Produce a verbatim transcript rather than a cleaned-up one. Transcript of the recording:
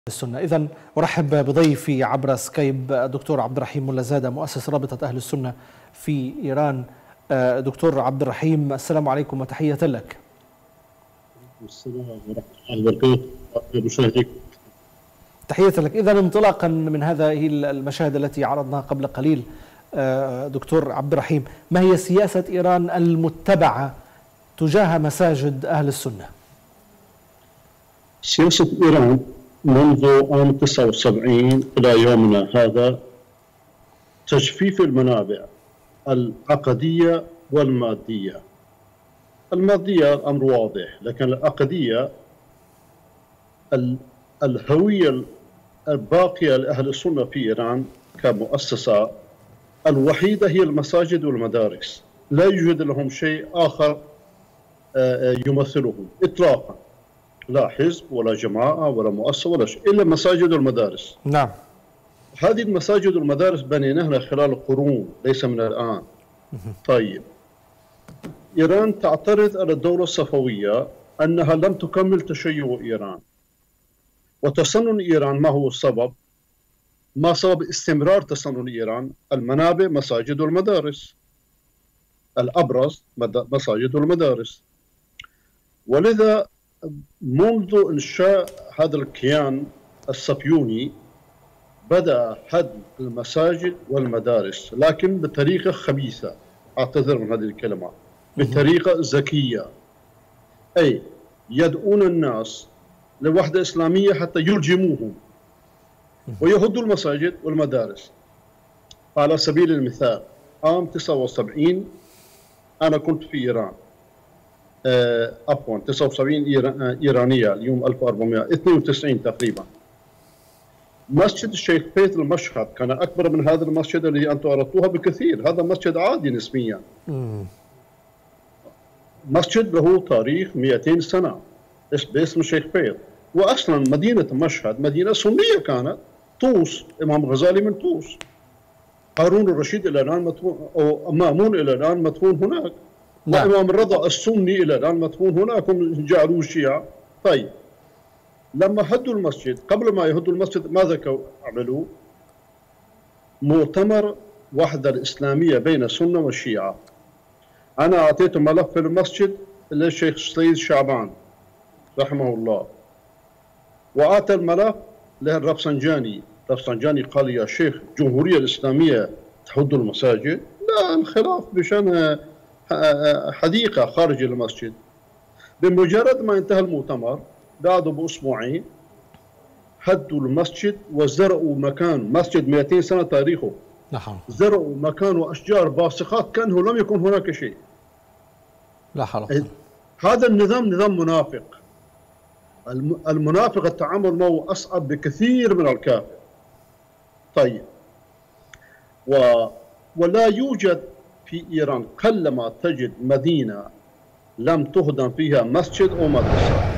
السنة. إذن أرحب بضيفي عبر سكايب الدكتور عبد الرحيم ملازادة مؤسس رابطة أهل السنة في إيران. دكتور عبد الرحيم، السلام عليكم وتحية لك. السلام ورحمة الله وبركاته. تحية لك. إذن انطلاقا من هذه المشاهد التي عرضناها قبل قليل دكتور عبد الرحيم، ما هي سياسة إيران المتبعة تجاه مساجد أهل السنة؟ سياسة إيران منذ عام تسعة وسبعين إلى يومنا هذا تجفيف المنابع العقدية والمادية. المادية أمر واضح، لكن العقدية الهوية الباقية لأهل السنة في إيران كمؤسسة الوحيدة هي المساجد والمدارس، لا يوجد لهم شيء آخر يمثلهم إطلاقا، لا حزب ولا جماعة ولا مؤسسة ولا شيء إلا المساجد والمدارس. نعم. هذه المساجد والمدارس بنيناها خلال قرون، ليس من الآن. طيب، إيران تعترض على الدولة الصفوية أنها لم تكمل تشيع إيران، وتسنن إيران ما هو السبب؟ ما سبب استمرار تسنن إيران؟ المنابع، مساجد والمدارس، الأبرز مساجد والمدارس. ولذا منذ إنشاء هذا الكيان الصهيوني بدأ هدم المساجد والمدارس، لكن بطريقة خبيثة، أعتذر من هذه الكلمة، بطريقة ذكية، أي يدعون الناس لوحدة إسلامية حتى يلجموهم ويهدوا المساجد والمدارس. على سبيل المثال، عام تسعة وسبعين أنا كنت في إيران، آه، عفوا تسعة وسبعين إيرانية، اليوم ألف وأربعمائة واثنين وتسعين تقريبا. مسجد الشيخ فيصل المشهد كان أكبر من هذا المسجد الذي أنتم أردتوها بكثير. هذا مسجد عادي نسبيا، مسجد له تاريخ مئتين سنة باسم الشيخ فيصل. وأصلا مدينة مشهد مدينة سنية كانت، طوس، إمام الغزالي من طوس، هارون الرشيد إلى الآن مدفون، أو مأمون إلى الآن مدفون هناك، نعم. وإمام الرضا السني إلى الآن مدفون هناك، هم جعلوه الشيعة. طيب، لما هدوا المسجد، قبل ما يهدوا المسجد ماذا عملوا؟ مؤتمر وحدة الإسلامية بين السنة والشيعة. أنا أعطيته ملف في المسجد للشيخ سيد شعبان رحمه الله، وأعطى الملف للرفسنجاني. الرفسنجاني قال: يا شيخ، الجمهورية الإسلامية تهد المساجد؟ لا، الخلاف بشأن حديقة خارج المسجد. بمجرد ما انتهى المؤتمر بعده بأسبوعين هدوا المسجد وزرعوا مكان مسجد مئتين سنة تاريخه، نعم، زرعوا مكانه أشجار باسقات كأنه لم يكن هناك شيء. لا حول. هذا النظام نظام منافق. المنافق التعامل معه أصعب بكثير من الكافر. طيب، و ولا يوجد في إيران قلما تجد مدينة لم تهدم فيها مسجد أو مدرسة.